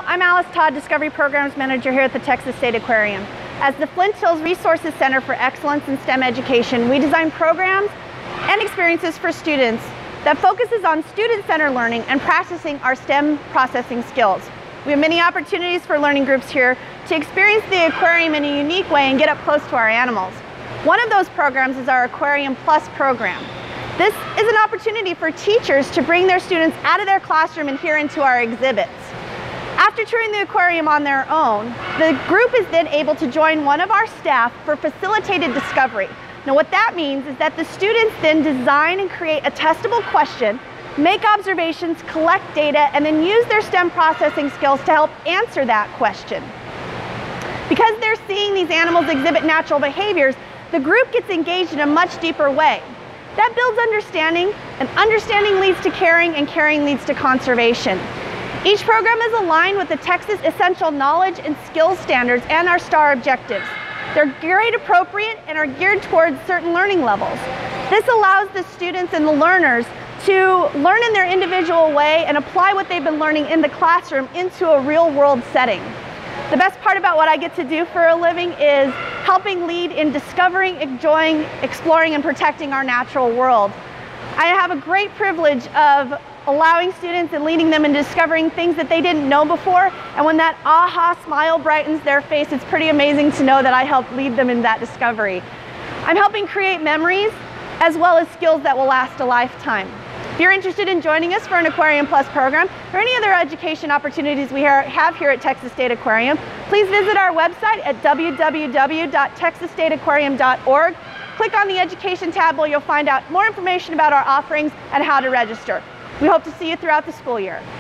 I'm Alice Todd, Discovery Programs Manager here at the Texas State Aquarium. As the Flint Hills Resources Center for Excellence in STEM Education, we design programs and experiences for students that focuses on student-centered learning and practicing our STEM processing skills. We have many opportunities for learning groups here to experience the aquarium in a unique way and get up close to our animals. One of those programs is our Aquarium Plus program. This is an opportunity for teachers to bring their students out of their classroom and here into our exhibits. After touring the aquarium on their own, the group is then able to join one of our staff for facilitated discovery. Now what that means is that the students then design and create a testable question, make observations, collect data, and then use their STEM processing skills to help answer that question. Because they're seeing these animals exhibit natural behaviors, the group gets engaged in a much deeper way. That builds understanding, and understanding leads to caring, and caring leads to conservation. Each program is aligned with the Texas Essential Knowledge and Skills Standards and our STAR objectives. They're grade appropriate and are geared towards certain learning levels. This allows the students and the learners to learn in their individual way and apply what they've been learning in the classroom into a real-world setting. The best part about what I get to do for a living is helping lead in discovering, enjoying, exploring, and protecting our natural world. I have a great privilege of allowing students and leading them in discovering things that they didn't know before, and when that aha smile brightens their face, it's pretty amazing to know that I helped lead them in that discovery. I'm helping create memories as well as skills that will last a lifetime. If you're interested in joining us for an Aquarium Plus program or any other education opportunities we have here at Texas State Aquarium, please visit our website at www.texasstateaquarium.org. Click on the Education tab where you'll find out more information about our offerings and how to register. We hope to see you throughout the school year.